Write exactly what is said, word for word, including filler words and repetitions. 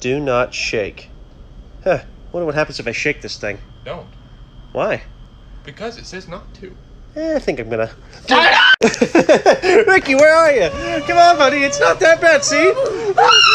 Do not shake. Huh. Wonder what happens if I shake this thing. Don't. Why? Because it says not to. Eh, I think I'm gonna... Ricky, where are you? Come on, buddy. It's not that bad, see?